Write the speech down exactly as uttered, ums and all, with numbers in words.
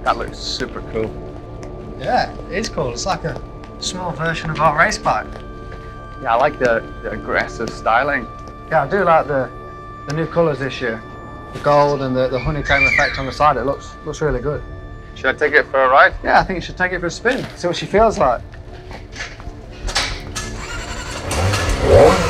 That looks super cool. Yeah, it is cool. It's like a small version of our race bike. Yeah, I like the, the aggressive styling. Yeah, I do like the, the new colours this year. The gold and the, the honeycomb effect on the side. It looks, looks really good. Should I take it for a ride? Yeah, I think you should take it for a spin. See what she feels like.